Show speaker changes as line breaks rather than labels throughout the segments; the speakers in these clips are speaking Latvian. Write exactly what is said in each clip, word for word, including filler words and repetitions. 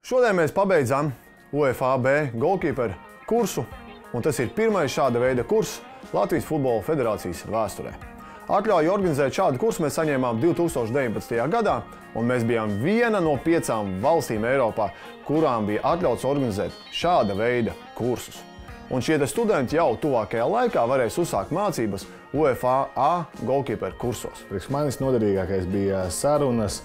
Šodien mēs pabeidzām UEFA B golkeeper kursu, un tas ir pirmais šāda veida kurs Latvijas Futbola Federācijas vēsturē. Atļauju organizēt šādu kursu mēs saņēmām divi tūkstoši deviņpadsmitajā gadā, un mēs bijām viena no piecām valstīm Eiropā, kurām bija atļauts organizēt šāda veida kursus. Un šie studenti jau tuvākajā laikā varēs uzsākt mācības UEFA A golkeeper kursos.
Priekš manis noderīgākais bija sarunas,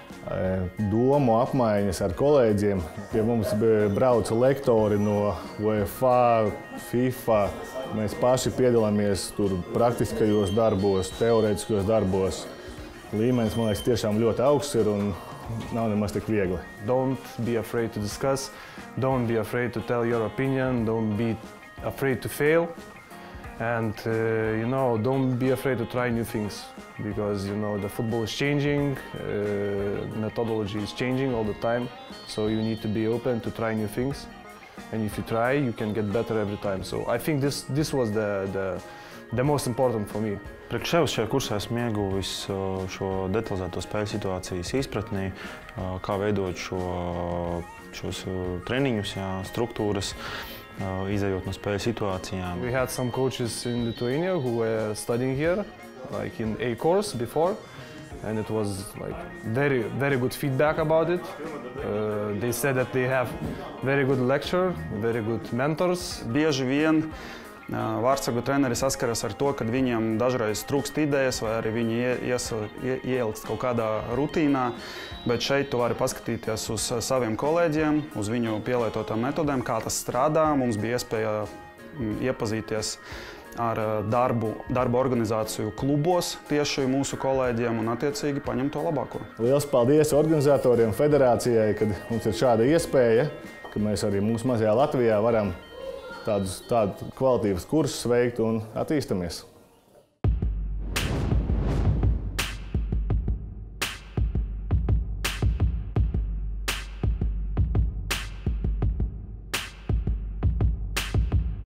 domu apmaiņas ar kolēģiem. Pie mums brauca lektori no UEFA, FIFA. Mēs paši piedalāmies tur praktiskajos darbos, teorētiskajos darbos. Līmenis, man liekas, tiešām ļoti augsts ir un nav nemaz tik viegli.
Don't be afraid to discuss, don't be afraid to tell your opinion, don't be afraid to fail. And, uh, you know, don't be afraid to try new things, because, you know, the football is changing, uh, methodology is changing all the time, so you need to be open to try new things. And if you try, you can get better every time. So I think this, this was the, the, the most important for me.
Priekš sevis šajā kursā esmu ieguvis šo detalizēto spēļu situācijas izpratni, kā veidot šo, šos treniņus, jā, struktūras, izējot no spēļu situācijām.
We had some coaches in Lithuania who were studying here, like in A course before, and it was like very, very good feedback about it. Uh, they said that they have very good lecture, very good mentors.
Bieži vien vārtsargu treneri saskaras ar to, ka viņiem dažreiz trūkst idejas, vai arī viņi ieilgst kaut kādā rutīnā, bet šeit tu vari paskatīties uz saviem kolēģiem, uz viņu pielietotām metodēm, kā tas strādā. Mums bija iespēja iepazīties ar darbu, darba organizāciju klubos tieši mūsu kolēģiem un attiecīgi paņemt to labāko.
Liels paldies organizatoriem, federācijai, kad mums ir šāda iespēja, ka mēs arī mūsu mazajā Latvijā varam tādus, tādu kvalitīvas kursus veikt un attīstamies.